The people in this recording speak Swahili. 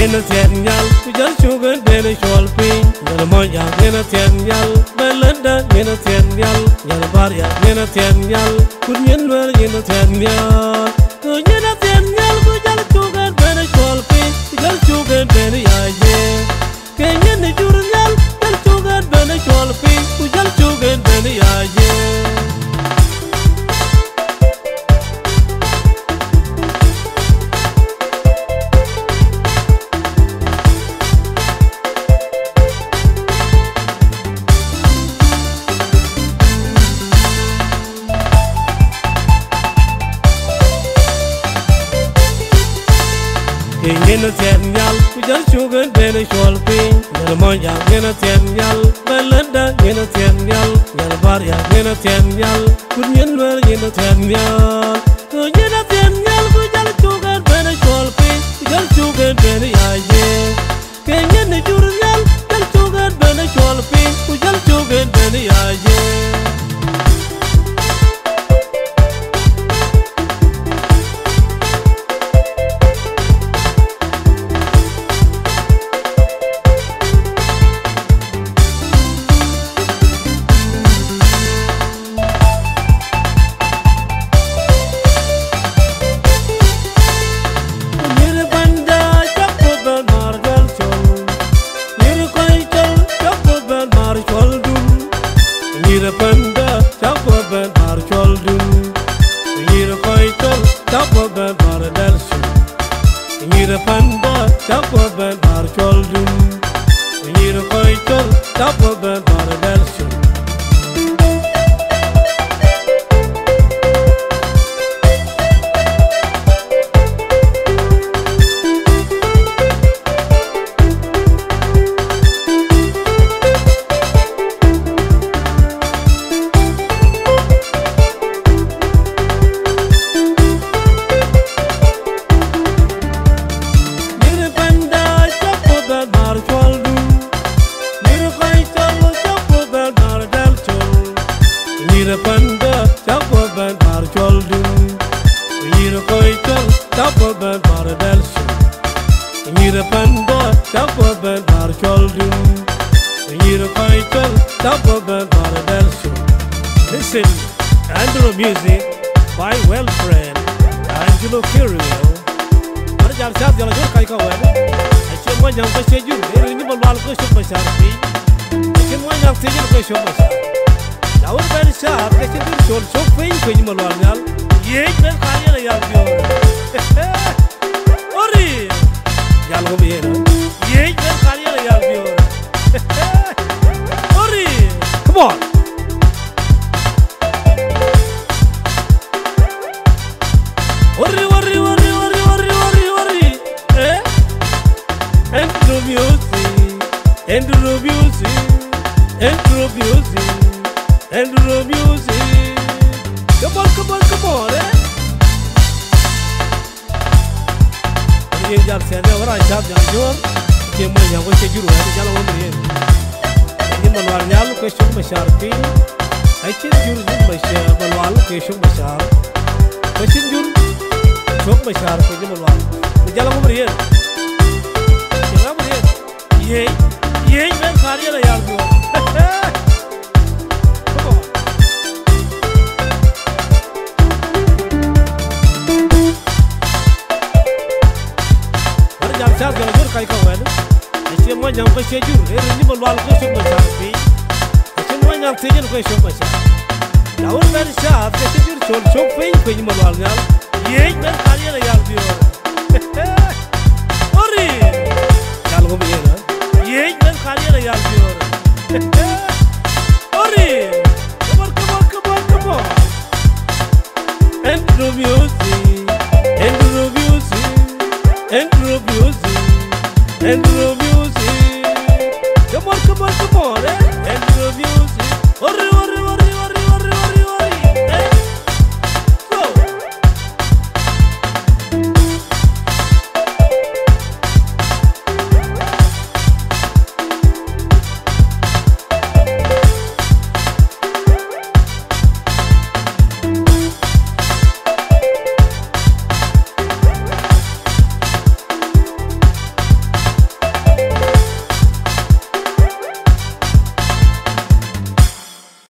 Gina Tianyal, we just sugar, then a shawl pin. Yalamoya, Gina Tianyal, Belinda, Gina Tianyal, Yalabaria, Gina Tianyal, Kunyan, Gina Tianyal. Gina Tianyal, we just sugar, then a shawl pin. We just sugar, then a yaye. Kenyan, the Jurial, just sugar, then a shawl pin. We just sugar, then a yaye. Gina Tianyal, we just sugar, then a shawl pin. Yalamoya, Gina Tianyal, Belinda, Gina Tianyal, Yalabaria, Gina Tianyal, Kunyan, Gina Tianyal. Gina Tianyal, we just sugar, then a shawl pin. We just sugar, then a yaye. Kenyan, the Jurial, just sugar, then a shawl pin. We just sugar, then a yaye. Panda, Chapa Ben Archoldun, Yira Koitel, Chapa Ben Paradelsu, Yira Panda, Chapa Ben Archoldun, Yira Koitel, Chapa Ben Paradelsu. Panda, Chapa Ben Archoldun, Yira Koitel, Chapa Ben Paradelsu, Yira Panda, Chapa Ben Archoldun, Yira Koitel, Chapa Ben Paradelsu. Listen, Andrew music by well friend Angelo Curio. Marjal Sab Jala Jor Kai Kawan. Achen mo jang ko seju, ero ni balwal ko shop masarfi. Achen mo jang seju ko shop masarfi. Our band shop, I can do so pain for you, Malwal. Yet, then I am Ori Yalomir. Yet, then I am Ori. Come on. Ori. Eh? And music. And the music. Come on, eh? You just said, "What I have done, you came when you went to you and the yellow woman." In the Manual question, Masharpi, I can use my Manual question, Mashar. Question you took my sharp with the Manual. The yellow woman here. Yay, man, Carrier, I have you. Jam jam jor kai kawan. Isi mo jam ko seju, ni balwal ko shop masarfi. Isi mo jam seju ko shop masar. Daur ben shah, seju chol shop pe ko ni balwal gal. Ye ben khaliya la yar diyor. Ori. Gal go biye na. Ye ben khaliya la yar diyor. Ori. Come on. And music. And the music. Come on, eh? And the music.